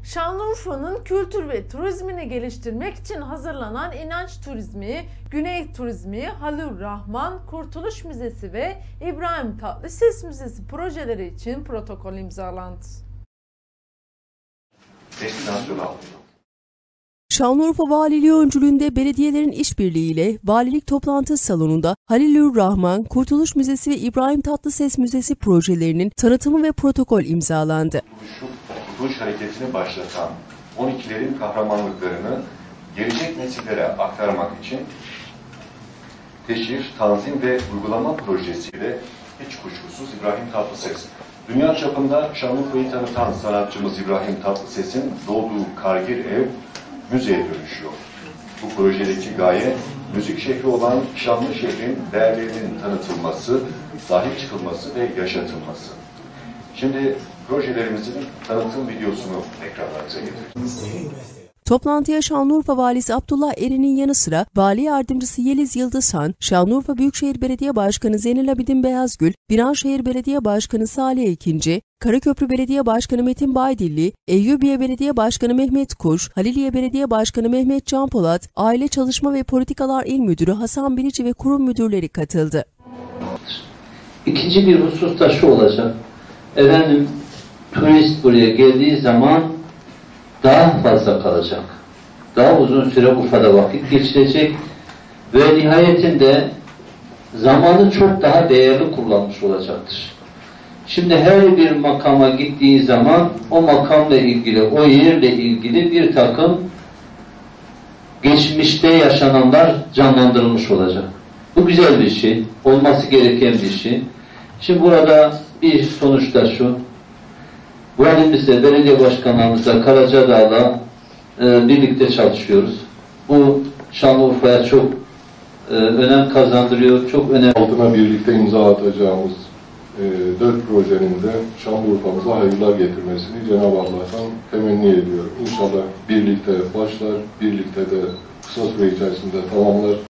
Şanlıurfa'nın kültür ve turizmini geliştirmek için hazırlanan İnanç Turizmi, Güney Turizmi, Halil Rahman, Kurtuluş Müzesi ve İbrahim Tatlıses Müzesi projeleri için protokol imzalandı. Şanlıurfa Valiliği öncülüğünde belediyelerin işbirliğiyle valilik toplantı salonunda Halil Rahman, Kurtuluş Müzesi ve İbrahim Tatlıses Müzesi projelerinin tanıtımı ve protokol imzalandı. Kurtuluş hareketini başlatan 12'lerin kahramanlıklarını gelecek nesillere aktarmak için teşhir, tanzim ve uygulama projesiyle hiç kuşkusuz İbrahim Tatlıses. Dünya çapında Şanlıurfa'yı tanıtan sanatçımız İbrahim Tatlıses'in doğduğu Kargir Ev müzeye dönüşüyor. Bu projedeki gaye, müzik şehri olan Şanlıurfa'nın değerlerinin tanıtılması, sahip çıkılması ve yaşatılması. Şimdi projelerimizin tanıtım videosunu ekranlarınıza getireceğiz. Toplantıya Şanlıurfa Valisi Abdullah Erin'in yanı sıra Vali Yardımcısı Yeliz Yıldızhan, Şanlıurfa Büyükşehir Belediye Başkanı Zeynel Abidin Beyazgül, Viranşehir Belediye Başkanı Salih Ekinci, Karaköprü Belediye Başkanı Metin Baydilli, Eyyubiye Belediye Başkanı Mehmet Kuş, Haliliye Belediye Başkanı Mehmet Can Polat, Aile Çalışma ve Politikalar İl Müdürü Hasan Bilici ve kurum müdürleri katıldı. İkinci bir husus da şu olacak. Efendim, turist buraya geldiği zaman daha fazla kalacak. Daha uzun süre Urfa'da vakit geçirecek ve nihayetinde zamanı çok daha değerli kullanmış olacaktır. Şimdi her bir makama gittiği zaman o makamla ilgili, o yerle ilgili bir takım geçmişte yaşananlar canlandırılmış olacak. Bu güzel bir şey, olması gereken bir şey. Şimdi burada bir sonuç da şu, valimizle, belediye başkanlarımızla, Karacadağ'la birlikte çalışıyoruz. Bu Şanlıurfa'ya çok önem kazandırıyor, çok önemli. Altına birlikte imza atacağımız 4 projenin de Şanlıurfa'mıza hayırlar getirmesini Cenab-ı Allah'tan temenni ediyorum. İnşallah birlikte başlar, birlikte de kısa süre içerisinde tamamlar.